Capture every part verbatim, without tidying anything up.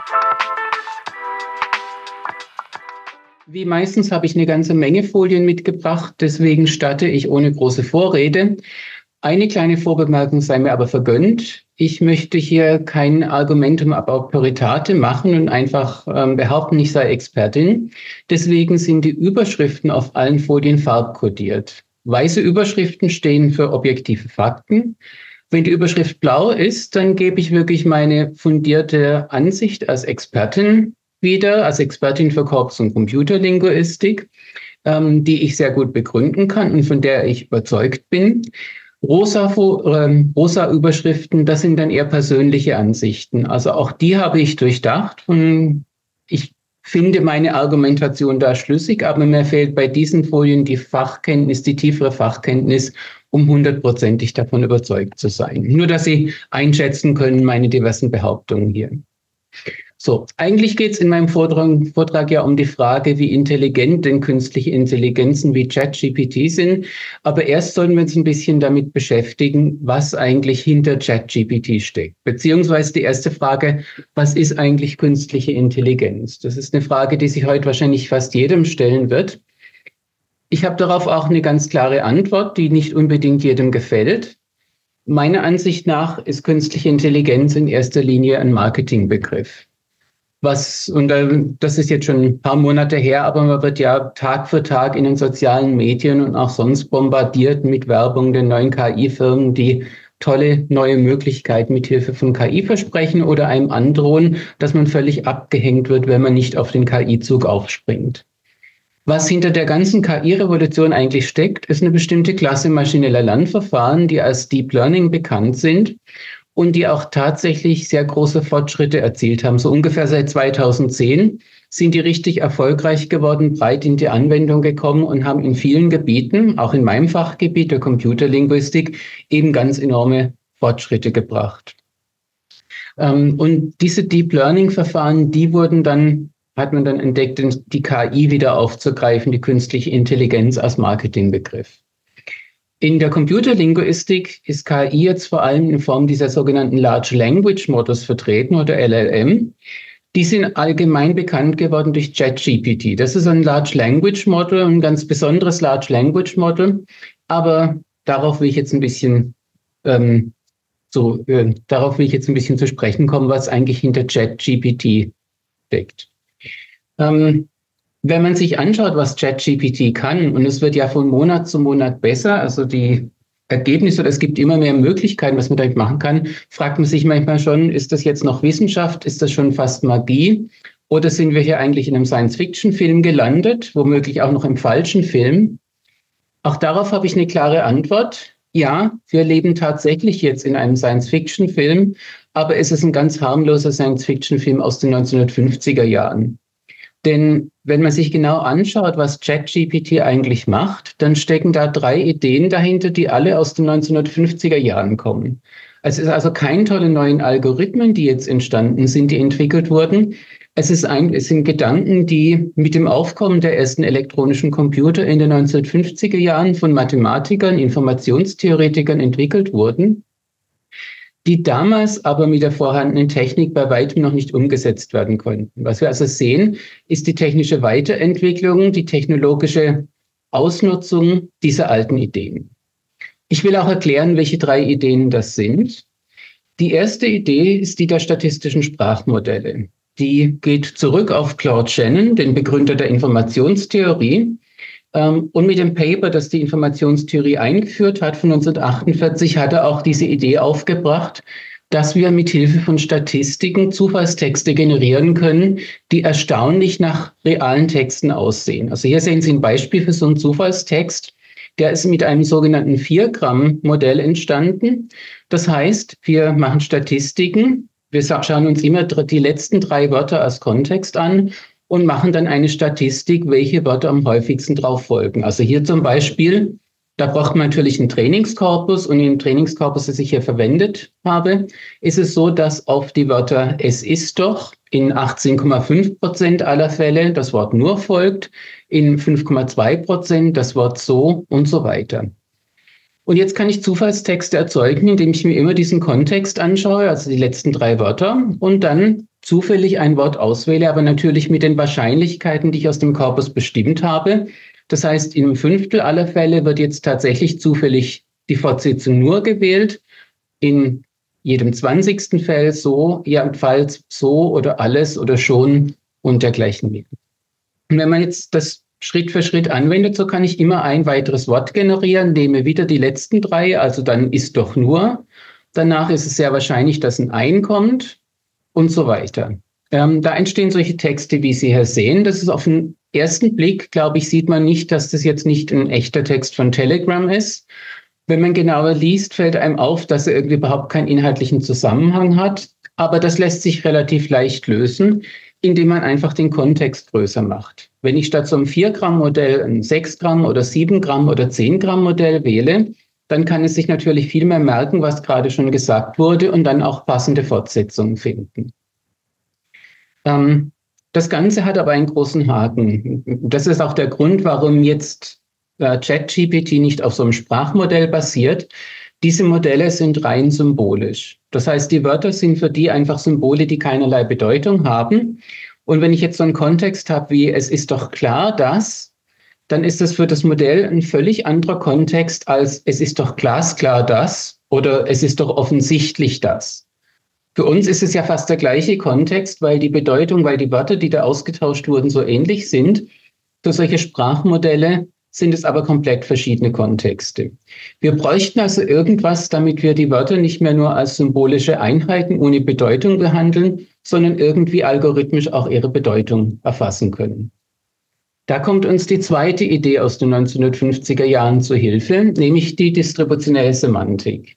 Wie meistens habe ich eine ganze Menge Folien mitgebracht, deswegen starte ich ohne große Vorrede. Eine kleine Vorbemerkung sei mir aber vergönnt. Ich möchte hier kein Argumentum ab auctoritate machen und einfach ähm, behaupten, ich sei Expertin. Deswegen sind die Überschriften auf allen Folien farbkodiert. Weiße Überschriften stehen für objektive Fakten. Wenn die Überschrift blau ist, dann gebe ich wirklich meine fundierte Ansicht als Expertin wieder, als Expertin für Corpus- und Computerlinguistik, ähm, die ich sehr gut begründen kann und von der ich überzeugt bin. Rosa, äh, rosa Überschriften, das sind dann eher persönliche Ansichten. Also auch die habe ich durchdacht und ich finde meine Argumentation da schlüssig, aber mir fehlt bei diesen Folien die Fachkenntnis, die tiefere Fachkenntnis, um hundertprozentig davon überzeugt zu sein. Nur, dass Sie einschätzen können, meine diversen Behauptungen hier. So, eigentlich geht es in meinem Vortrag, Vortrag ja um die Frage, wie intelligent denn künstliche Intelligenzen wie ChatGPT sind. Aber erst sollten wir uns ein bisschen damit beschäftigen, was eigentlich hinter ChatGPT steckt. Beziehungsweise die erste Frage, was ist eigentlich künstliche Intelligenz? Das ist eine Frage, die sich heute wahrscheinlich fast jedem stellen wird. Ich habe darauf auch eine ganz klare Antwort, die nicht unbedingt jedem gefällt. Meiner Ansicht nach ist künstliche Intelligenz in erster Linie ein Marketingbegriff. Was, und das ist jetzt schon ein paar Monate her, aber man wird ja Tag für Tag in den sozialen Medien und auch sonst bombardiert mit Werbung der neuen K I-Firmen, die tolle neue Möglichkeiten mit Hilfe von K I versprechen oder einem androhen, dass man völlig abgehängt wird, wenn man nicht auf den K I-Zug aufspringt. Was hinter der ganzen K I-Revolution eigentlich steckt, ist eine bestimmte Klasse maschineller Lernverfahren, die als Deep Learning bekannt sind und die auch tatsächlich sehr große Fortschritte erzielt haben. So ungefähr seit zweitausendzehn sind die richtig erfolgreich geworden, breit in die Anwendung gekommen und haben in vielen Gebieten, auch in meinem Fachgebiet der Computerlinguistik, eben ganz enorme Fortschritte gebracht. Und diese Deep Learning-Verfahren, die wurden dann, hat man dann entdeckt, die K I wieder aufzugreifen, die künstliche Intelligenz als Marketingbegriff. In der Computerlinguistik ist K I jetzt vor allem in Form dieser sogenannten Large Language Models vertreten oder L L M. Die sind allgemein bekannt geworden durch ChatGPT. Das ist ein Large Language Model, ein ganz besonderes Large Language Model. Aber darauf will ich jetzt ein bisschen, ähm, so, äh, darauf will ich jetzt ein bisschen zu sprechen kommen, was eigentlich hinter ChatGPT steckt. Ähm, Wenn man sich anschaut, was ChatGPT kann, und es wird ja von Monat zu Monat besser, also die Ergebnisse, oder es gibt immer mehr Möglichkeiten, was man damit machen kann, fragt man sich manchmal schon, ist das jetzt noch Wissenschaft, ist das schon fast Magie, oder sind wir hier eigentlich in einem Science-Fiction-Film gelandet, womöglich auch noch im falschen Film? Auch darauf habe ich eine klare Antwort. Ja, wir leben tatsächlich jetzt in einem Science-Fiction-Film, aber es ist ein ganz harmloser Science-Fiction-Film aus den neunzehnhundertfünfziger Jahren. Denn wenn man sich genau anschaut, was ChatGPT eigentlich macht, dann stecken da drei Ideen dahinter, die alle aus den neunzehnhundertfünfziger Jahren kommen. Es ist also keine tolle neuen Algorithmen, die jetzt entstanden sind, die entwickelt wurden. Es, ist ein, es sind Gedanken, die mit dem Aufkommen der ersten elektronischen Computer in den neunzehnhundertfünfziger Jahren von Mathematikern, Informationstheoretikern entwickelt wurden, die damals aber mit der vorhandenen Technik bei weitem noch nicht umgesetzt werden konnten. Was wir also sehen, ist die technische Weiterentwicklung, die technologische Ausnutzung dieser alten Ideen. Ich will auch erklären, welche drei Ideen das sind. Die erste Idee ist die der statistischen Sprachmodelle. Die geht zurück auf Claude Shannon, den Begründer der Informationstheorie. Und mit dem Paper, das die Informationstheorie eingeführt hat, von neunzehnhundertachtundvierzig, hat er auch diese Idee aufgebracht, dass wir mit Hilfe von Statistiken Zufallstexte generieren können, die erstaunlich nach realen Texten aussehen. Also hier sehen Sie ein Beispiel für so einen Zufallstext. Der ist mit einem sogenannten vier Gramm Modell entstanden. Das heißt, wir machen Statistiken, wir schauen uns immer die letzten drei Wörter als Kontext an und machen dann eine Statistik, welche Wörter am häufigsten drauf folgen. Also hier zum Beispiel, da braucht man natürlich einen Trainingskorpus und im Trainingskorpus, das ich hier verwendet habe, ist es so, dass auf die Wörter es ist doch in achtzehn Komma fünf Prozent aller Fälle das Wort nur folgt, in fünf Komma zwei Prozent das Wort so und so weiter. Und jetzt kann ich Zufallstexte erzeugen, indem ich mir immer diesen Kontext anschaue, also die letzten drei Wörter, und dann zufällig ein Wort auswähle, aber natürlich mit den Wahrscheinlichkeiten, die ich aus dem Korpus bestimmt habe. Das heißt, in einem Fünftel aller Fälle wird jetzt tatsächlich zufällig die Fortsetzung nur gewählt. In jedem zwanzigsten Fall so, ja, Fall so oder alles oder schon und dergleichen mehr. Und wenn man jetzt das Schritt für Schritt anwendet, so kann ich immer ein weiteres Wort generieren, nehme wieder die letzten drei, also dann ist doch nur. Danach ist es sehr wahrscheinlich, dass ein Ein kommt und so weiter. Ähm, da entstehen solche Texte, wie Sie hier sehen. Das ist auf den ersten Blick, glaube ich, sieht man nicht, dass das jetzt nicht ein echter Text von Telegram ist. Wenn man genauer liest, fällt einem auf, dass er irgendwie überhaupt keinen inhaltlichen Zusammenhang hat. Aber das lässt sich relativ leicht lösen, indem man einfach den Kontext größer macht. Wenn ich statt so einem vier Gramm Modell ein sechs Gramm oder sieben Gramm oder zehn Gramm Modell wähle, dann kann es sich natürlich viel mehr merken, was gerade schon gesagt wurde und dann auch passende Fortsetzungen finden. Ähm, das Ganze hat aber einen großen Haken. Das ist auch der Grund, warum jetzt äh, ChatGPT nicht auf so einem Sprachmodell basiert. Diese Modelle sind rein symbolisch. Das heißt, die Wörter sind für die einfach Symbole, die keinerlei Bedeutung haben. Und wenn ich jetzt so einen Kontext habe wie, es ist doch klar, dass, dann ist das für das Modell ein völlig anderer Kontext als, es ist doch glasklar, dass oder es ist doch offensichtlich, dass. Für uns ist es ja fast der gleiche Kontext, weil die Bedeutung, weil die Wörter, die da ausgetauscht wurden, so ähnlich sind. Für solche Sprachmodelle sind es aber komplett verschiedene Kontexte. Wir bräuchten also irgendwas, damit wir die Wörter nicht mehr nur als symbolische Einheiten ohne Bedeutung behandeln, sondern irgendwie algorithmisch auch ihre Bedeutung erfassen können. Da kommt uns die zweite Idee aus den neunzehnhundertfünfziger Jahren zu Hilfe, nämlich die distributionelle Semantik.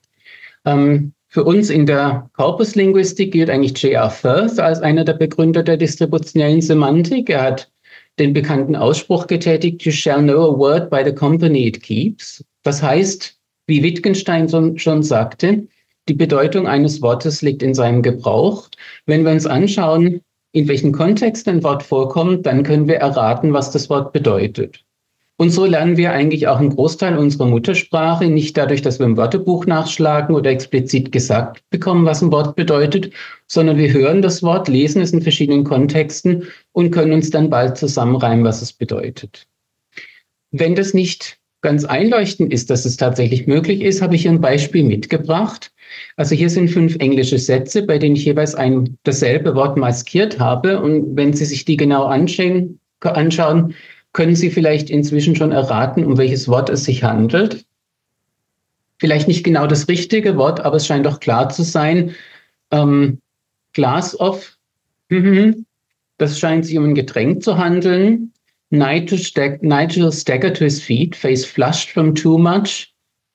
Ähm, für uns in der Korpuslinguistik gilt eigentlich J R Firth als einer der Begründer der distributionellen Semantik. Er hat den bekannten Ausspruch getätigt, you shall know a word by the company it keeps. Das heißt, wie Wittgenstein schon sagte, die Bedeutung eines Wortes liegt in seinem Gebrauch. Wenn wir uns anschauen, in welchem Kontext ein Wort vorkommt, dann können wir erraten, was das Wort bedeutet. Und so lernen wir eigentlich auch einen Großteil unserer Muttersprache, nicht dadurch, dass wir im Wörterbuch nachschlagen oder explizit gesagt bekommen, was ein Wort bedeutet, sondern wir hören das Wort, lesen es in verschiedenen Kontexten und können uns dann bald zusammenreimen, was es bedeutet. Wenn das nicht ganz einleuchtend ist, dass es tatsächlich möglich ist, habe ich hier ein Beispiel mitgebracht. Also hier sind fünf englische Sätze, bei denen ich jeweils ein dasselbe Wort maskiert habe. Und wenn Sie sich die genau anschauen, anschauen können Sie vielleicht inzwischen schon erraten, um welches Wort es sich handelt. Vielleicht nicht genau das richtige Wort, aber es scheint doch klar zu sein. Ähm, Glass of, das scheint sich um ein Getränk zu handeln. Nigel, stag Nigel staggered to his feet, face flushed from too much.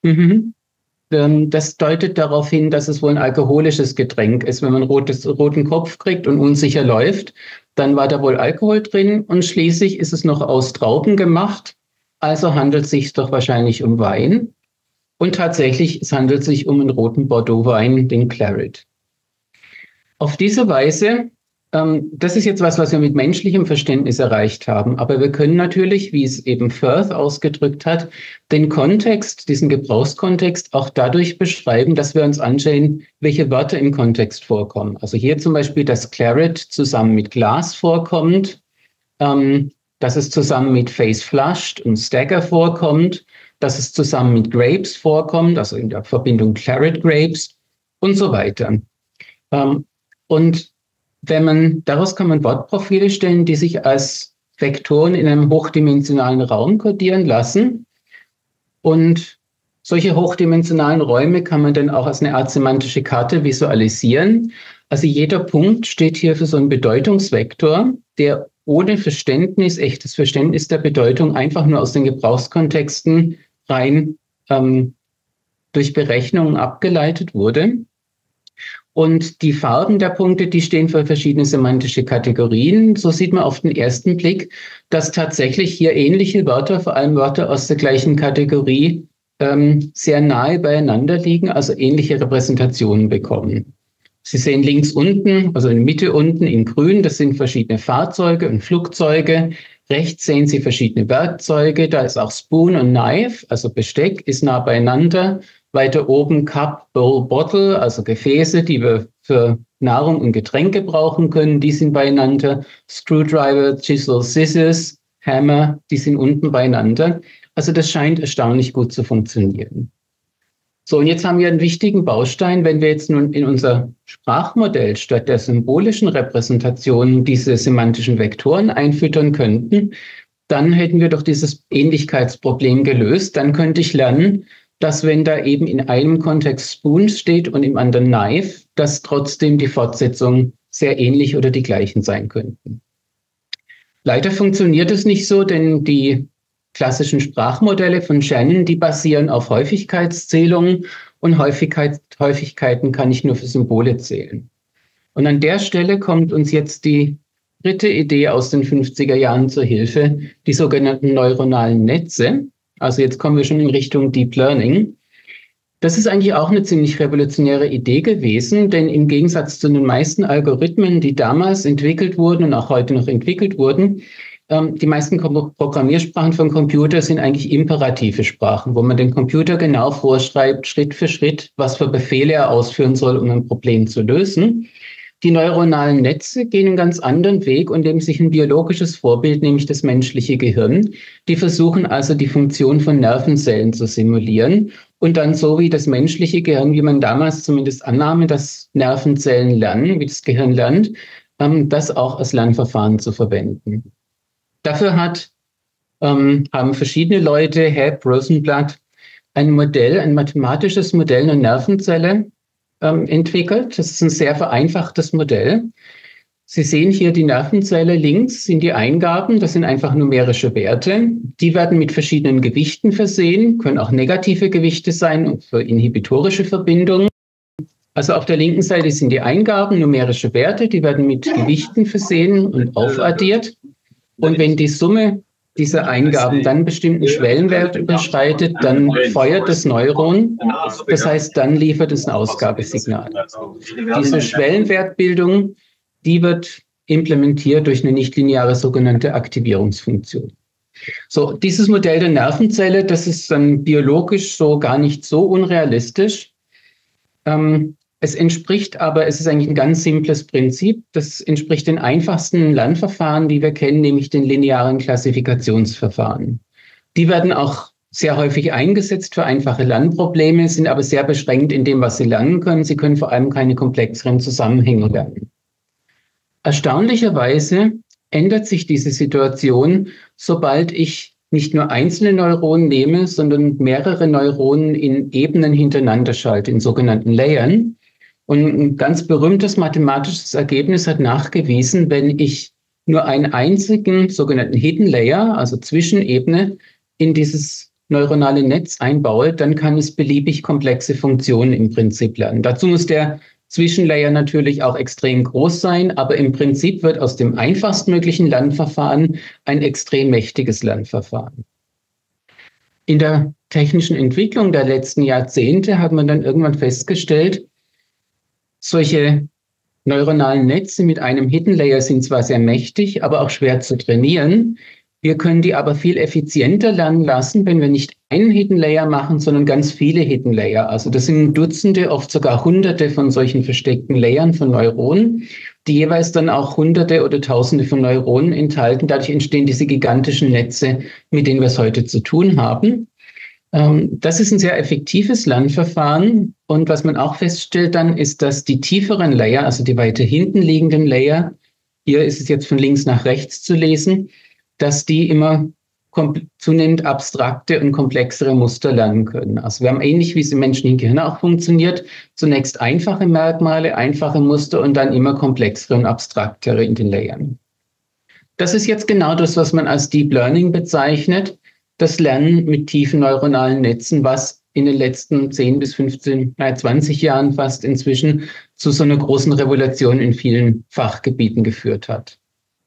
Das deutet darauf hin, dass es wohl ein alkoholisches Getränk ist. Wenn man rotes, roten Kopf kriegt und unsicher läuft, dann war da wohl Alkohol drin. Und schließlich ist es noch aus Trauben gemacht. Also handelt es sich doch wahrscheinlich um Wein. Und tatsächlich, es handelt sich um einen roten Bordeaux-Wein, den Claret. Auf diese Weise, ähm, das ist jetzt was, was wir mit menschlichem Verständnis erreicht haben. Aber wir können natürlich, wie es eben Firth ausgedrückt hat, den Kontext, diesen Gebrauchskontext auch dadurch beschreiben, dass wir uns anschauen, welche Wörter im Kontext vorkommen. Also hier zum Beispiel, dass Claret zusammen mit Glas vorkommt, ähm, dass es zusammen mit Face Flushed und Stagger vorkommt, dass es zusammen mit Grapes vorkommt, also in der Verbindung Claret Grapes und so weiter. Ähm, und wenn man, daraus kann man Wortprofile stellen, die sich als Vektoren in einem hochdimensionalen Raum kodieren lassen. Und solche hochdimensionalen Räume kann man dann auch als eine Art semantische Karte visualisieren. Also jeder Punkt steht hier für so einen Bedeutungsvektor, der ohne Verständnis, echtes Verständnis der Bedeutung einfach nur aus den Gebrauchskontexten rein ähm, durch Berechnungen abgeleitet wurde. Und die Farben der Punkte, die stehen für verschiedene semantische Kategorien. So sieht man auf den ersten Blick, dass tatsächlich hier ähnliche Wörter, vor allem Wörter aus der gleichen Kategorie, ähm, sehr nahe beieinander liegen, also ähnliche Repräsentationen bekommen. Sie sehen links unten, also in der Mitte unten in grün, das sind verschiedene Fahrzeuge und Flugzeuge. Rechts sehen Sie verschiedene Werkzeuge, da ist auch Spoon und Knife, also Besteck, ist nah beieinander. Weiter oben Cup, Bowl, Bottle, also Gefäße, die wir für Nahrung und Getränke brauchen können, die sind beieinander. Screwdriver, Chisel, Scissors, Hammer, die sind unten beieinander. Also das scheint erstaunlich gut zu funktionieren. So, und jetzt haben wir einen wichtigen Baustein, wenn wir jetzt nun in unser Sprachmodell statt der symbolischen Repräsentation diese semantischen Vektoren einfüttern könnten, dann hätten wir doch dieses Ähnlichkeitsproblem gelöst. Dann könnte ich lernen, dass wenn da eben in einem Kontext Spoon steht und im anderen Knife, dass trotzdem die Fortsetzungen sehr ähnlich oder die gleichen sein könnten. Leider funktioniert es nicht so, denn die klassischen Sprachmodelle von Shannon, die basieren auf Häufigkeitszählungen und Häufigkeit, Häufigkeiten kann ich nur für Symbole zählen. Und an der Stelle kommt uns jetzt die dritte Idee aus den fünfziger Jahren zur Hilfe, die sogenannten neuronalen Netze. Also jetzt kommen wir schon in Richtung Deep Learning. Das ist eigentlich auch eine ziemlich revolutionäre Idee gewesen, denn im Gegensatz zu den meisten Algorithmen, die damals entwickelt wurden und auch heute noch entwickelt wurden, ähm, die meisten Programmiersprachen von Computern sind eigentlich imperative Sprachen, wo man dem Computer genau vorschreibt, Schritt für Schritt, was für Befehle er ausführen soll, um ein Problem zu lösen. Die neuronalen Netze gehen einen ganz anderen Weg und nehmen sich ein biologisches Vorbild, nämlich das menschliche Gehirn. Die versuchen also, die Funktion von Nervenzellen zu simulieren und dann so wie das menschliche Gehirn, wie man damals zumindest annahm, dass Nervenzellen lernen, wie das Gehirn lernt, das auch als Lernverfahren zu verwenden. Dafür hat, ähm, haben verschiedene Leute, Hebb, Rosenblatt, ein Modell, ein mathematisches Modell einer Nervenzelle ähm, entwickelt. Das ist ein sehr vereinfachtes Modell. Sie sehen hier die Nervenzelle links sind die Eingaben, das sind einfach numerische Werte. Die werden mit verschiedenen Gewichten versehen, können auch negative Gewichte sein für inhibitorische Verbindungen. Also auf der linken Seite sind die Eingaben, numerische Werte, die werden mit Gewichten versehen und aufaddiert. Und wenn die Summe dieser Eingaben dann einen bestimmten Schwellenwert überschreitet, dann feuert das Neuron. Das heißt, dann liefert es ein Ausgabesignal. Diese Schwellenwertbildung, die wird implementiert durch eine nichtlineare sogenannte Aktivierungsfunktion. So, dieses Modell der Nervenzelle, das ist dann biologisch so gar nicht so unrealistisch. Ähm, Es entspricht aber, es ist eigentlich ein ganz simples Prinzip, das entspricht den einfachsten Lernverfahren, die wir kennen, nämlich den linearen Klassifikationsverfahren. Die werden auch sehr häufig eingesetzt für einfache Lernprobleme, sind aber sehr beschränkt in dem, was sie lernen können. Sie können vor allem keine komplexeren Zusammenhänge lernen. Erstaunlicherweise ändert sich diese Situation, sobald ich nicht nur einzelne Neuronen nehme, sondern mehrere Neuronen in Ebenen hintereinander schalte, in sogenannten Layern. Und ein ganz berühmtes mathematisches Ergebnis hat nachgewiesen, wenn ich nur einen einzigen sogenannten Hidden Layer, also Zwischenebene, in dieses neuronale Netz einbaue, dann kann es beliebig komplexe Funktionen im Prinzip lernen. Dazu muss der Zwischenlayer natürlich auch extrem groß sein, aber im Prinzip wird aus dem einfachstmöglichen Lernverfahren ein extrem mächtiges Lernverfahren. In der technischen Entwicklung der letzten Jahrzehnte hat man dann irgendwann festgestellt, solche neuronalen Netze mit einem Hidden Layer sind zwar sehr mächtig, aber auch schwer zu trainieren. Wir können die aber viel effizienter lernen lassen, wenn wir nicht einen Hidden Layer machen, sondern ganz viele Hidden Layer. Also das sind Dutzende, oft sogar Hunderte von solchen versteckten Layern von Neuronen, die jeweils dann auch Hunderte oder Tausende von Neuronen enthalten. Dadurch entstehen diese gigantischen Netze, mit denen wir es heute zu tun haben. Das ist ein sehr effektives Lernverfahren. Und was man auch feststellt dann, ist, dass die tieferen Layer, also die weiter hinten liegenden Layer, hier ist es jetzt von links nach rechts zu lesen, dass die immer zunehmend abstrakte und komplexere Muster lernen können. Also wir haben ähnlich, wie es im menschlichen Gehirn auch funktioniert, zunächst einfache Merkmale, einfache Muster und dann immer komplexere und abstraktere in den Layern. Das ist jetzt genau das, was man als Deep Learning bezeichnet. Das Lernen mit tiefen neuronalen Netzen, was in den letzten zehn bis fünfzehn, zwanzig Jahren fast inzwischen zu so einer großen Revolution in vielen Fachgebieten geführt hat.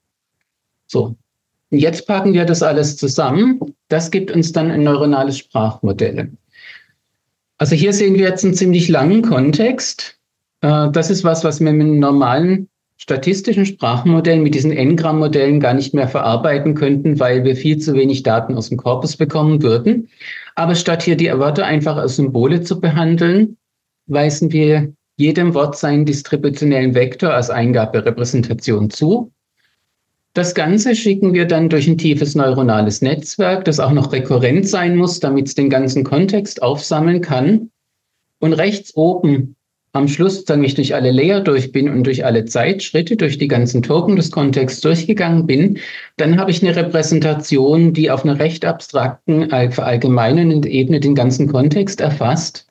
So, und jetzt packen wir das alles zusammen. Das gibt uns dann ein neuronales Sprachmodell. Also hier sehen wir jetzt einen ziemlich langen Kontext. Das ist was, was wir mit einem normalen statistischen Sprachmodellen mit diesen N-Gramm-Modellen gar nicht mehr verarbeiten könnten, weil wir viel zu wenig Daten aus dem Korpus bekommen würden. Aber statt hier die Wörter einfach als Symbole zu behandeln, weisen wir jedem Wort seinen distributionellen Vektor als Eingaberepräsentation zu. Das Ganze schicken wir dann durch ein tiefes neuronales Netzwerk, das auch noch rekurrent sein muss, damit es den ganzen Kontext aufsammeln kann. Und rechts oben am Schluss, wenn ich durch alle Layer durch bin und durch alle Zeitschritte, durch die ganzen Token des Kontexts durchgegangen bin, dann habe ich eine Repräsentation, die auf einer recht abstrakten, verallgemeinernden Ebene den ganzen Kontext erfasst.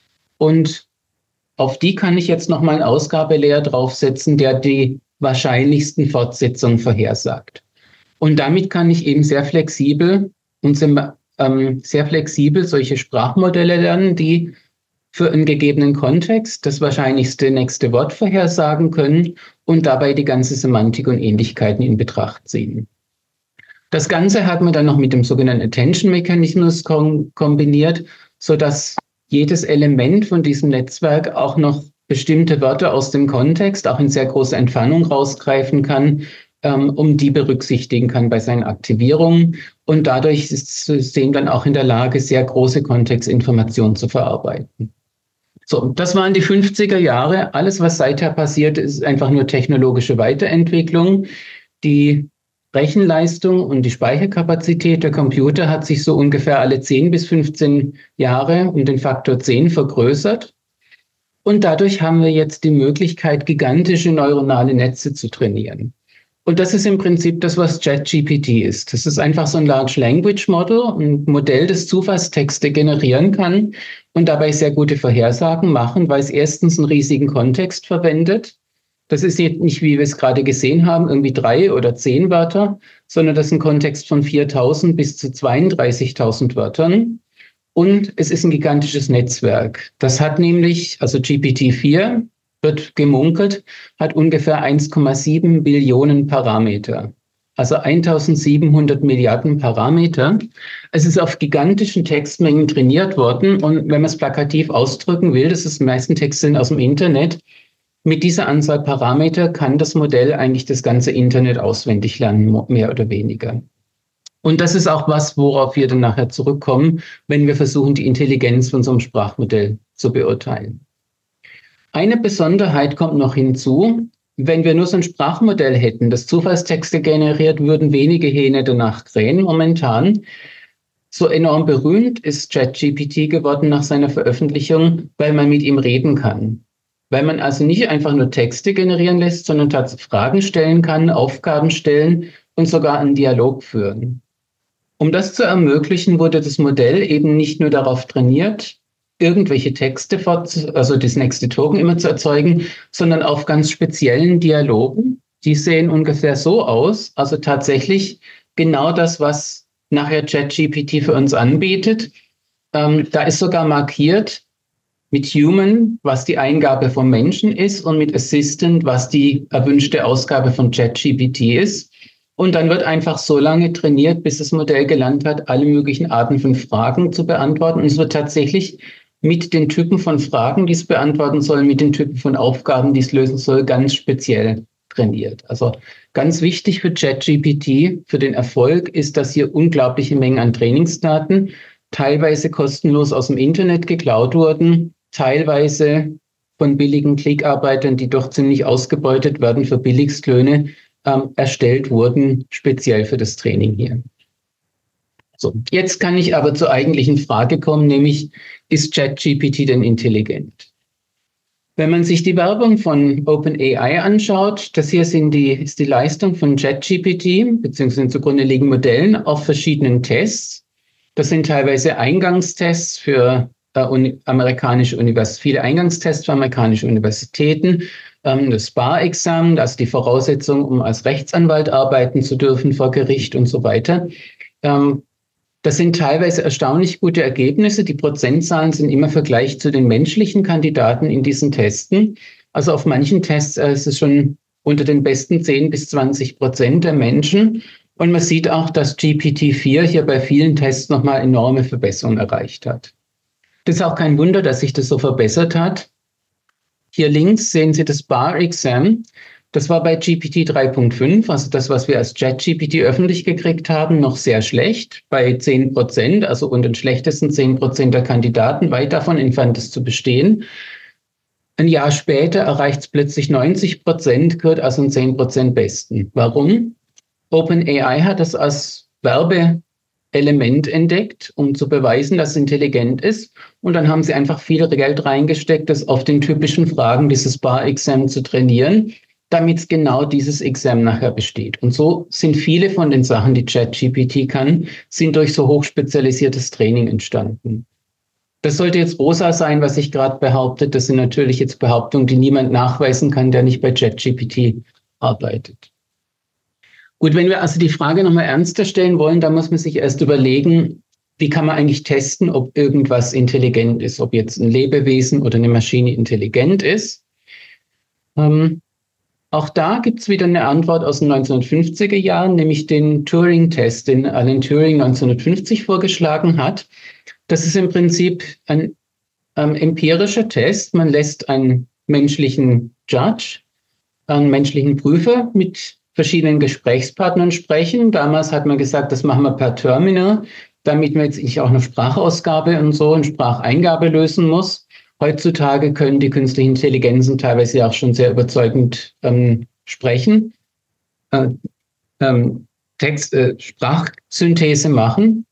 Und auf die kann ich jetzt nochmal einen Ausgabelayer draufsetzen, der die wahrscheinlichsten Fortsetzungen vorhersagt. Und damit kann ich eben sehr flexibel und sehr, ähm, sehr flexibel solche Sprachmodelle lernen, die für einen gegebenen Kontext das wahrscheinlichste nächste Wort vorhersagen können und dabei die ganze Semantik und Ähnlichkeiten in Betracht ziehen. Das Ganze hat man dann noch mit dem sogenannten Attention-Mechanismus kom- kombiniert, sodass jedes Element von diesem Netzwerk auch noch bestimmte Wörter aus dem Kontext auch in sehr großer Entfernung rausgreifen kann, ähm, um die berücksichtigen kann bei seinen Aktivierungen. Und dadurch ist das System dann auch in der Lage, sehr große Kontextinformationen zu verarbeiten. So, das waren die fünfziger Jahre. Alles, was seither passiert, ist einfach nur technologische Weiterentwicklung. Die Rechenleistung und die Speicherkapazität der Computer hat sich so ungefähr alle zehn bis fünfzehn Jahre um den Faktor zehn vergrößert. Und dadurch haben wir jetzt die Möglichkeit, gigantische neuronale Netze zu trainieren. Und das ist im Prinzip das, was ChatGPT ist. Das ist einfach so ein Large Language Model, ein Modell, das Zufallstexte generieren kann und dabei sehr gute Vorhersagen machen, weil es erstens einen riesigen Kontext verwendet. Das ist nicht, wie wir es gerade gesehen haben, irgendwie drei oder zehn Wörter, sondern das ist ein Kontext von viertausend bis zu zweiunddreißigtausend Wörtern. Und es ist ein gigantisches Netzwerk. Das hat nämlich, also G P T vier, wird gemunkelt, hat ungefähr eins Komma sieben Billionen Parameter. Also eintausendsiebenhundert Milliarden Parameter. Es ist auf gigantischen Textmengen trainiert worden. Und wenn man es plakativ ausdrücken will, das ist die meisten Texte sind aus dem Internet, mit dieser Anzahl Parameter kann das Modell eigentlich das ganze Internet auswendig lernen, mehr oder weniger. Und das ist auch was, worauf wir dann nachher zurückkommen, wenn wir versuchen, die Intelligenz von so einem Sprachmodell zu beurteilen. Eine Besonderheit kommt noch hinzu. Wenn wir nur so ein Sprachmodell hätten, das Zufallstexte generiert, würden wenige Hähne danach krähen momentan. So enorm berühmt ist ChatGPT geworden nach seiner Veröffentlichung, weil man mit ihm reden kann. Weil man also nicht einfach nur Texte generieren lässt, sondern tatsächlich Fragen stellen kann, Aufgaben stellen und sogar einen Dialog führen. Um das zu ermöglichen, wurde das Modell eben nicht nur darauf trainiert, irgendwelche Texte, fort, also das nächste Token immer zu erzeugen, sondern auf ganz speziellen Dialogen. Die sehen ungefähr so aus, also tatsächlich genau das, was nachher ChatGPT für uns anbietet. Ähm, da ist sogar markiert mit Human, was die Eingabe vom Menschen ist, und mit Assistant, was die erwünschte Ausgabe von ChatGPT ist. Und dann wird einfach so lange trainiert, bis das Modell gelernt hat, alle möglichen Arten von Fragen zu beantworten. Und es wird tatsächlich mit den Typen von Fragen, die es beantworten soll, mit den Typen von Aufgaben, die es lösen soll, ganz speziell trainiert. Also ganz wichtig für ChatGPT, für den Erfolg, ist, dass hier unglaubliche Mengen an Trainingsdaten, teilweise kostenlos aus dem Internet geklaut wurden, teilweise von billigen Klickarbeitern, die doch ziemlich ausgebeutet werden für Billigstlöhne, ähm, erstellt wurden, speziell für das Training hier. So, jetzt kann ich aber zur eigentlichen Frage kommen, nämlich, ist ChatGPT denn intelligent? Wenn man sich die Werbung von OpenAI anschaut, das hier sind die, ist die Leistung von ChatGPT, beziehungsweise zugrunde liegenden Modellen auf verschiedenen Tests. Das sind teilweise Eingangstests für äh, uni amerikanische Universitäten, viele Eingangstests für amerikanische Universitäten, ähm, das Bar-Examen, das ist die Voraussetzung, um als Rechtsanwalt arbeiten zu dürfen vor Gericht und so weiter. Ähm, Das sind teilweise erstaunlich gute Ergebnisse. Die Prozentzahlen sind immer im Vergleich zu den menschlichen Kandidaten in diesen Testen. Also auf manchen Tests äh, ist es schon unter den besten zehn bis zwanzig Prozent der Menschen. Und man sieht auch, dass G P T vier hier bei vielen Tests nochmal enorme Verbesserungen erreicht hat. Das ist auch kein Wunder, dass sich das so verbessert hat. Hier links sehen Sie das Bar-Exam. Das war bei G P T drei Punkt fünf, also das, was wir als ChatGPT öffentlich gekriegt haben, noch sehr schlecht, bei zehn Prozent, also unter den schlechtesten zehn Prozent der Kandidaten, weit davon entfernt, es zu bestehen. Ein Jahr später erreicht es plötzlich neunzig Prozent, gehört also in zehn Prozent Besten. Warum? OpenAI hat das als Werbeelement entdeckt, um zu beweisen, dass es intelligent ist. Und dann haben sie einfach viel Geld reingesteckt, das auf den typischen Fragen dieses Bar-Exam zu trainieren, damit es genau dieses Exam nachher besteht. Und so sind viele von den Sachen, die ChatGPT kann, sind durch so hochspezialisiertes Training entstanden. Das sollte jetzt rosa sein, was ich gerade behaupte. Das sind natürlich jetzt Behauptungen, die niemand nachweisen kann, der nicht bei ChatGPT arbeitet. Gut, wenn wir also die Frage nochmal ernster stellen wollen, dann muss man sich erst überlegen, wie kann man eigentlich testen, ob irgendwas intelligent ist, ob jetzt ein Lebewesen oder eine Maschine intelligent ist. Ähm, auch da gibt es wieder eine Antwort aus den neunzehnhundertfünfziger Jahren, nämlich den Turing-Test, den Alan Turing neunzehnhundertfünfzig vorgeschlagen hat. Das ist im Prinzip ein ähm, empirischer Test. Man lässt einen menschlichen Judge, einen menschlichen Prüfer mit verschiedenen Gesprächspartnern sprechen. Damals hat man gesagt, das machen wir per Terminal, damit man jetzt nicht auch noch Sprachausgabe und so und Spracheingabe lösen muss. Heutzutage können die künstlichen Intelligenzen teilweise auch schon sehr überzeugend ähm, sprechen, äh, ähm, Text, äh, Sprachsynthese machen.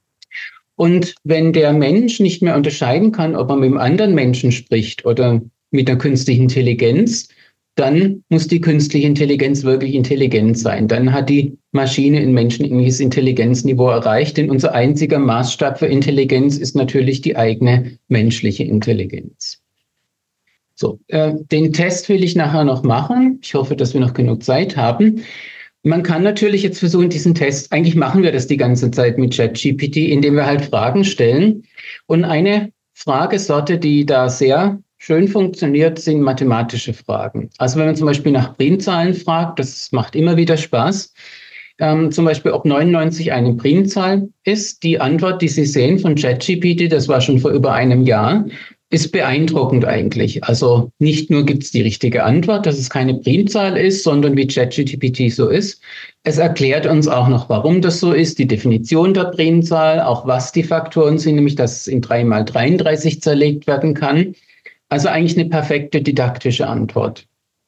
Und wenn der Mensch nicht mehr unterscheiden kann, ob er mit einem anderen Menschen spricht oder mit der künstlichen Intelligenz, dann muss die künstliche Intelligenz wirklich intelligent sein. Dann hat die Maschine ein menschenähnliches Intelligenzniveau erreicht, denn unser einziger Maßstab für Intelligenz ist natürlich die eigene menschliche Intelligenz. So, äh, den Test will ich nachher noch machen. Ich hoffe, dass wir noch genug Zeit haben. Man kann natürlich jetzt versuchen, diesen Test, eigentlich machen wir das die ganze Zeit mit ChatGPT, indem wir halt Fragen stellen. Und eine Fragesorte, die da sehr schön funktioniert, sind mathematische Fragen. Also wenn man zum Beispiel nach Primzahlen fragt, das macht immer wieder Spaß, ähm, zum Beispiel ob neunundneunzig eine Primzahl ist, die Antwort, die Sie sehen von ChatGPT, das war schon vor über einem Jahr, ist beeindruckend eigentlich. Also nicht nur gibt es die richtige Antwort, dass es keine Primzahl ist, sondern wie ChatGPT so ist. Es erklärt uns auch noch, warum das so ist, die Definition der Primzahl, auch was die Faktoren sind, nämlich dass es in drei mal dreiunddreißig zerlegt werden kann. Also eigentlich eine perfekte didaktische Antwort.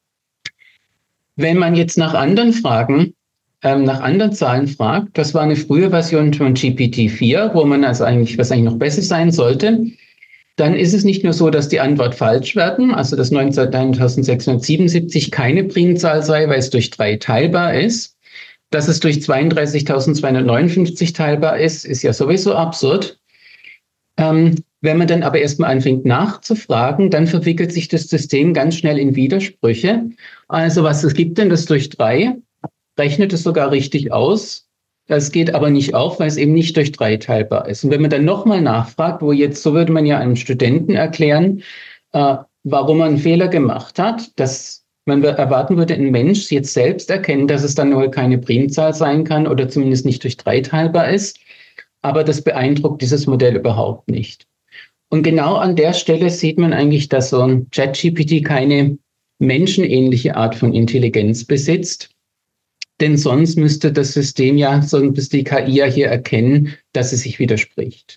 Wenn man jetzt nach anderen Fragen, ähm, nach anderen Zahlen fragt, das war eine frühe Version von G P T vier, wo man also eigentlich, was eigentlich noch besser sein sollte, dann ist es nicht nur so, dass die Antwort falsch werden, also dass neunzehntausendsechshundertsiebenundsiebzig keine Primzahl sei, weil es durch drei teilbar ist. Dass es durch zweiunddreißigtausendzweihundertneunundfünfzig teilbar ist, ist ja sowieso absurd. Ähm, wenn man dann aber erstmal anfängt nachzufragen, dann verwickelt sich das System ganz schnell in Widersprüche. Also was es gibt denn das durch drei? Rechnet es sogar richtig aus. Das geht aber nicht auf, weil es eben nicht durch drei teilbar ist. Und wenn man dann nochmal nachfragt, wo jetzt, so würde man ja einem Studenten erklären, äh, warum man einen Fehler gemacht hat, dass man erwarten würde, ein Mensch jetzt selbst erkennen, dass es dann nur keine Primzahl sein kann oder zumindest nicht durch drei teilbar ist. Aber das beeindruckt dieses Modell überhaupt nicht. Und genau an der Stelle sieht man eigentlich, dass so ein ChatGPT keine menschenähnliche Art von Intelligenz besitzt. Denn sonst müsste das System ja, sonst müsste die K I ja hier erkennen, dass es sich widerspricht.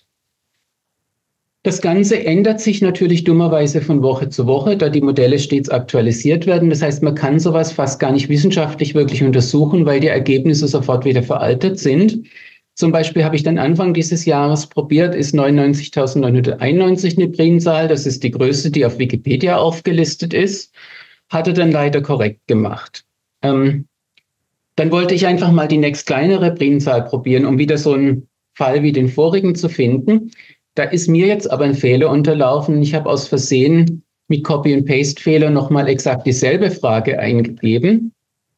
Das Ganze ändert sich natürlich dummerweise von Woche zu Woche, da die Modelle stets aktualisiert werden. Das heißt, man kann sowas fast gar nicht wissenschaftlich wirklich untersuchen, weil die Ergebnisse sofort wieder veraltet sind. Zum Beispiel habe ich dann Anfang dieses Jahres probiert, ist neunundneunzigtausendneunhunderteinundneunzig eine Primzahl, das ist die größte, die auf Wikipedia aufgelistet ist, hatte dann leider korrekt gemacht. Ähm, Dann wollte ich einfach mal die nächstkleinere Primzahl probieren, um wieder so einen Fall wie den vorigen zu finden. Da ist mir jetzt aber ein Fehler unterlaufen. Ich habe aus Versehen mit Copy-and-Paste-Fehler nochmal exakt dieselbe Frage eingegeben,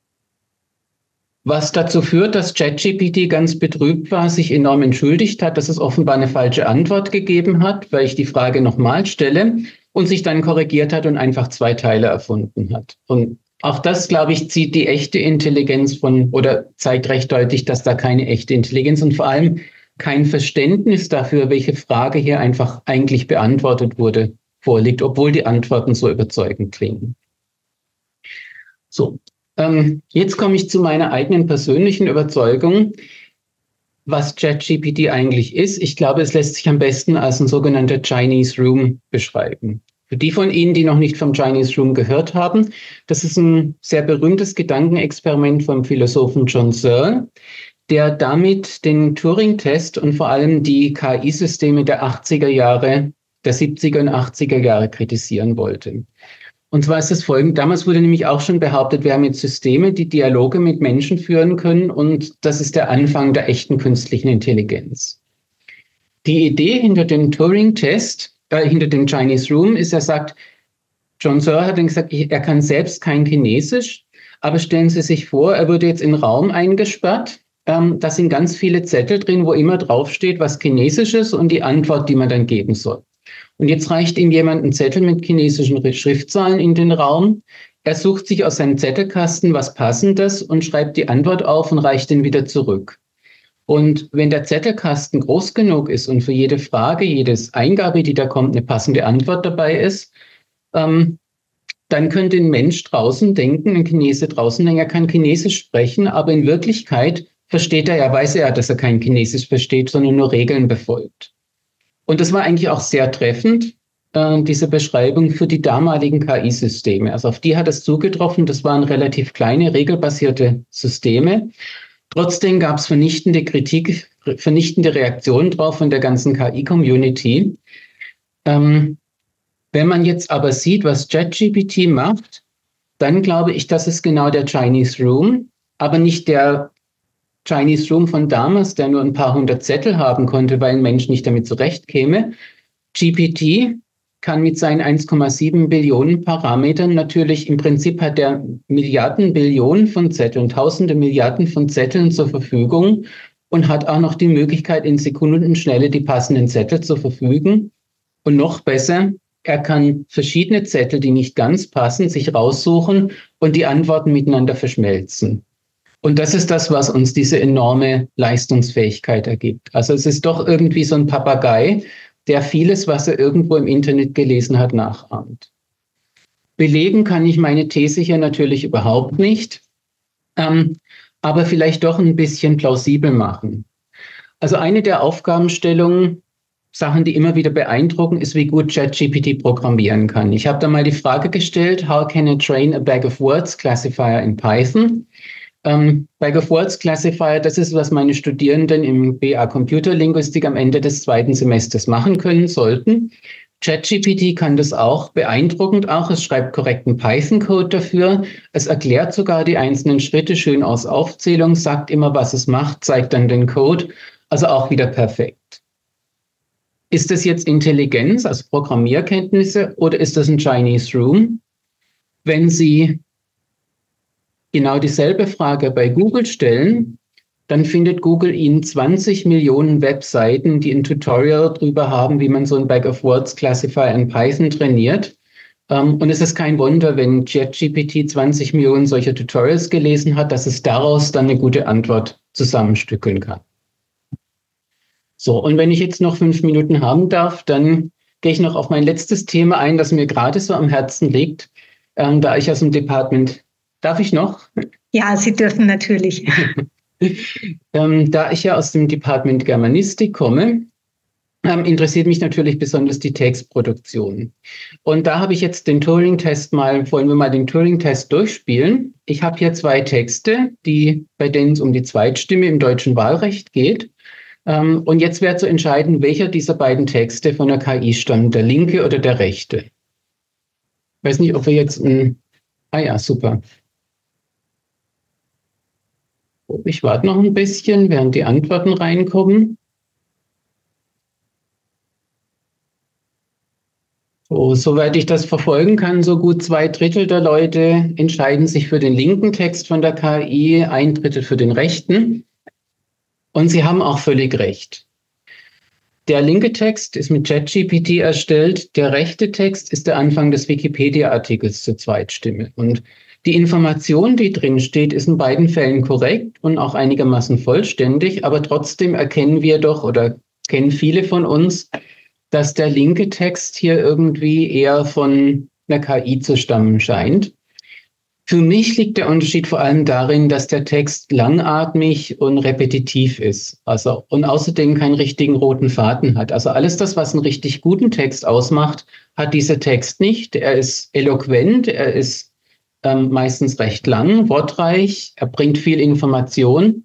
was dazu führt, dass ChatGPT ganz betrübt war, sich enorm entschuldigt hat, dass es offenbar eine falsche Antwort gegeben hat, weil ich die Frage nochmal stelle und sich dann korrigiert hat und einfach zwei Teile erfunden hat. Und auch das, glaube ich, zieht die echte Intelligenz von oder zeigt recht deutlich, dass da keine echte Intelligenz und vor allem kein Verständnis dafür, welche Frage hier einfach eigentlich beantwortet wurde, vorliegt, obwohl die Antworten so überzeugend klingen. So, Ähm, jetzt komme ich zu meiner eigenen persönlichen Überzeugung, was ChatGPT eigentlich ist. Ich glaube, es lässt sich am besten als ein sogenannter Chinese Room beschreiben. Für die von Ihnen, die noch nicht vom Chinese Room gehört haben, das ist ein sehr berühmtes Gedankenexperiment vom Philosophen John Searle, der damit den Turing-Test und vor allem die K I-Systeme der achtziger Jahre, der siebziger und achtziger Jahre kritisieren wollte. Und zwar ist das folgende: Damals wurde nämlich auch schon behauptet, wir haben jetzt Systeme, die Dialoge mit Menschen führen können, und das ist der Anfang der echten künstlichen Intelligenz. Die Idee hinter dem Turing-Test, äh, hinter dem Chinese Room ist, er sagt, John Searle hat dann gesagt, er kann selbst kein Chinesisch, aber stellen Sie sich vor, er würde jetzt in einen Raum eingesperrt, ähm, da sind ganz viele Zettel drin, wo immer draufsteht, was Chinesisch ist und die Antwort, die man dann geben soll. Und jetzt reicht ihm jemand einen Zettel mit chinesischen Schriftzahlen in den Raum. Er sucht sich aus seinem Zettelkasten was Passendes und schreibt die Antwort auf und reicht ihn wieder zurück. Und wenn der Zettelkasten groß genug ist und für jede Frage, jedes Eingabe, die da kommt, eine passende Antwort dabei ist, ähm, dann könnte ein Mensch draußen denken, ein Chinese draußen denken, er kann Chinesisch sprechen, aber in Wirklichkeit versteht er ja, weiß er ja, dass er kein Chinesisch versteht, sondern nur Regeln befolgt. Und das war eigentlich auch sehr treffend, äh, diese Beschreibung für die damaligen K I-Systeme. Also auf die hat es zugetroffen. Das waren relativ kleine, regelbasierte Systeme. Trotzdem gab es vernichtende Kritik, vernichtende Reaktionen drauf von der ganzen K I-Community. Ähm, wenn man jetzt aber sieht, was ChatGPT macht, dann glaube ich, das ist genau der Chinese Room, aber nicht der Chinese Room von damals, der nur ein paar hundert Zettel haben konnte, weil ein Mensch nicht damit zurechtkäme. G P T kann mit seinen eins Komma sieben Billionen Parametern natürlich, im Prinzip hat er Milliarden, Billionen von Zetteln, tausende Milliarden von Zetteln zur Verfügung und hat auch noch die Möglichkeit, in Sekundenschnelle die passenden Zettel zu verfügen. Und noch besser, er kann verschiedene Zettel, die nicht ganz passen, sich raussuchen und die Antworten miteinander verschmelzen. Und das ist das, was uns diese enorme Leistungsfähigkeit ergibt. Also es ist doch irgendwie so ein Papagei, der vieles, was er irgendwo im Internet gelesen hat, nachahmt. Belegen kann ich meine These hier natürlich überhaupt nicht, ähm, aber vielleicht doch ein bisschen plausibel machen. Also eine der Aufgabenstellungen, Sachen, die immer wieder beeindrucken, ist, wie gut ChatGPT programmieren kann. Ich habe da mal die Frage gestellt, how can I train a bag of words classifier in Python? Ähm, Bag of Words Classifier, das ist, was meine Studierenden im B A Computerlinguistik am Ende des zweiten Semesters machen können sollten. ChatGPT kann das auch, beeindruckend auch. Es schreibt korrekten Python-Code dafür. Es erklärt sogar die einzelnen Schritte schön aus Aufzählung, sagt immer, was es macht, zeigt dann den Code. Also auch wieder perfekt. Ist das jetzt Intelligenz, also Programmierkenntnisse, oder ist das ein Chinese Room? Wenn Sie genau dieselbe Frage bei Google stellen, dann findet Google Ihnen zwanzig Millionen Webseiten, die ein Tutorial darüber haben, wie man so ein Bag of Words Classifier in Python trainiert. Und es ist kein Wunder, wenn ChatGPT zwanzig Millionen solcher Tutorials gelesen hat, dass es daraus dann eine gute Antwort zusammenstückeln kann. So, und wenn ich jetzt noch fünf Minuten haben darf, dann gehe ich noch auf mein letztes Thema ein, das mir gerade so am Herzen liegt, ähm, da ich aus dem Department... Darf ich noch? Ja, Sie dürfen natürlich. ähm, da ich ja aus dem Department Germanistik komme, ähm, interessiert mich natürlich besonders die Textproduktion. Und da habe ich jetzt den Turing-Test mal, wollen wir mal den Turing-Test durchspielen. Ich habe hier zwei Texte, die, bei denen es um die Zweitstimme im deutschen Wahlrecht geht. Ähm, und jetzt wäre zu entscheiden, welcher dieser beiden Texte von der K I stammt, der linke oder der rechte. Ich weiß nicht, ob wir jetzt ein... Ah ja, super. Ich warte noch ein bisschen, während die Antworten reinkommen. So, soweit ich das verfolgen kann, so gut zwei Drittel der Leute entscheiden sich für den linken Text von der K I, ein Drittel für den rechten. Und sie haben auch völlig recht. Der linke Text ist mit ChatGPT erstellt, der rechte Text ist der Anfang des Wikipedia-Artikels zur Zweitstimme. Und die Information, die drin steht, ist in beiden Fällen korrekt und auch einigermaßen vollständig, aber trotzdem erkennen wir doch oder kennen viele von uns, dass der linke Text hier irgendwie eher von einer K I zu stammen scheint. Für mich liegt der Unterschied vor allem darin, dass der Text langatmig und repetitiv ist. Also, und außerdem keinen richtigen roten Faden hat. Also alles das, was einen richtig guten Text ausmacht, hat dieser Text nicht. Er ist eloquent, er ist ähm, meistens recht lang, wortreich, er bringt viel Information.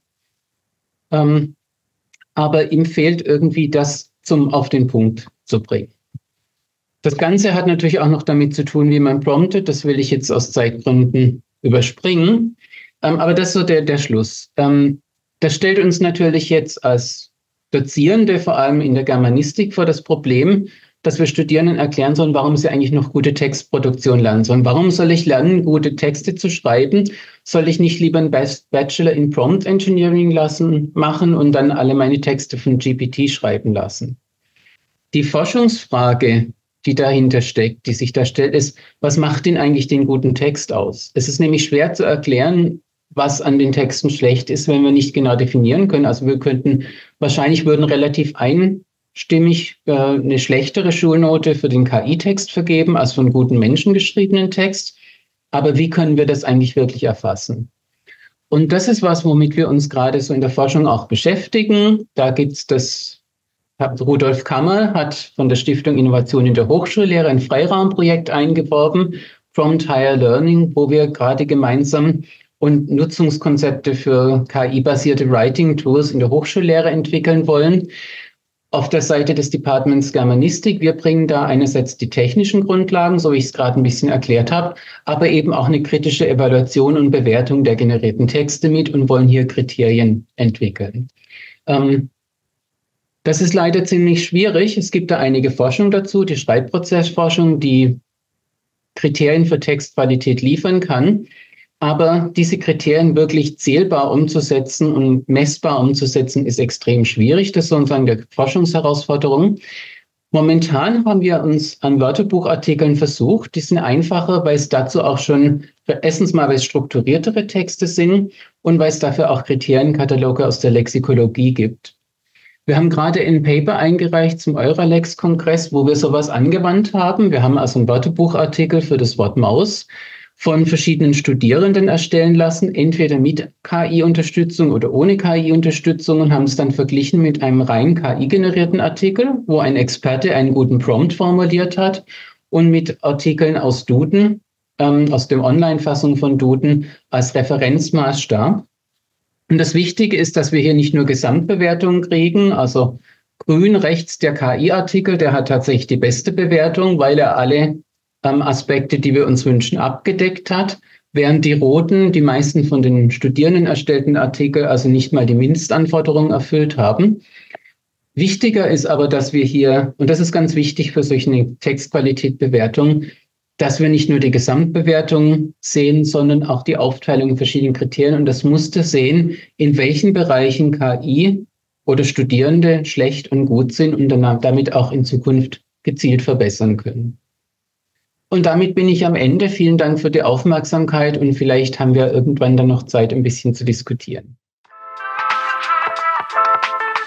Ähm, aber ihm fehlt irgendwie das zum auf den Punkt zu bringen. Das Ganze hat natürlich auch noch damit zu tun, wie man promptet. Das will ich jetzt aus Zeitgründen überspringen. Ähm, aber das ist so der, der Schluss. Ähm, das stellt uns natürlich jetzt als Dozierende, vor allem in der Germanistik, vor das Problem, dass wir Studierenden erklären sollen, warum sie eigentlich noch gute Textproduktion lernen sollen. Warum soll ich lernen, gute Texte zu schreiben? Soll ich nicht lieber einen Bachelor in Prompt Engineering lassen, machen und dann alle meine Texte von G P T schreiben lassen? Die Forschungsfrage, die dahinter steckt, die sich da stellt, ist, was macht denn eigentlich den guten Text aus? Es ist nämlich schwer zu erklären, was an den Texten schlecht ist, wenn wir nicht genau definieren können. Also wir könnten, wahrscheinlich würden relativ einstimmig äh, eine schlechtere Schulnote für den K I-Text vergeben, als für einen guten menschengeschriebenen Text. Aber wie können wir das eigentlich wirklich erfassen? Und das ist was, womit wir uns gerade so in der Forschung auch beschäftigen. Da gibt's das Rudolf Kammer hat von der Stiftung Innovation in der Hochschullehre ein Freiraumprojekt eingeworben, Prompt Higher Learning, wo wir gerade gemeinsam und Nutzungskonzepte für K I-basierte Writing-Tools in der Hochschullehre entwickeln wollen. Auf der Seite des Departments Germanistik, wir bringen da einerseits die technischen Grundlagen, so wie ich es gerade ein bisschen erklärt habe, aber eben auch eine kritische Evaluation und Bewertung der generierten Texte mit und wollen hier Kriterien entwickeln. Ähm, Das ist leider ziemlich schwierig. Es gibt da einige Forschung dazu, die Schreibprozessforschung, die Kriterien für Textqualität liefern kann. Aber diese Kriterien wirklich zählbar umzusetzen und messbar umzusetzen, ist extrem schwierig. Das ist sozusagen die Forschungsherausforderung. Momentan haben wir uns an Wörterbuchartikeln versucht. Die sind einfacher, weil es dazu auch schon, erstens mal, weil es strukturiertere Texte sind und weil es dafür auch Kriterienkataloge aus der Lexikologie gibt. Wir haben gerade ein Paper eingereicht zum Euralex-Kongress, wo wir sowas angewandt haben. Wir haben also einen Wörterbuchartikel für das Wort Maus von verschiedenen Studierenden erstellen lassen, entweder mit K I-Unterstützung oder ohne K I-Unterstützung und haben es dann verglichen mit einem rein K I-generierten Artikel, wo ein Experte einen guten Prompt formuliert hat und mit Artikeln aus Duden, ähm, aus der Online-Fassung von Duden als Referenzmaßstab. Und das Wichtige ist, dass wir hier nicht nur Gesamtbewertungen kriegen, also grün rechts der K I-Artikel, der hat tatsächlich die beste Bewertung, weil er alle ähm, Aspekte, die wir uns wünschen, abgedeckt hat, während die roten, die meisten von den Studierenden erstellten Artikel, also nicht mal die Mindestanforderungen erfüllt haben. Wichtiger ist aber, dass wir hier, und das ist ganz wichtig für solche Textqualitätbewertungen, dass wir nicht nur die Gesamtbewertung sehen, sondern auch die Aufteilung in verschiedenen Kriterien und das Muster sehen, in welchen Bereichen K I oder Studierende schlecht und gut sind und dann damit auch in Zukunft gezielt verbessern können. Und damit bin ich am Ende. Vielen Dank für die Aufmerksamkeit und vielleicht haben wir irgendwann dann noch Zeit, ein bisschen zu diskutieren.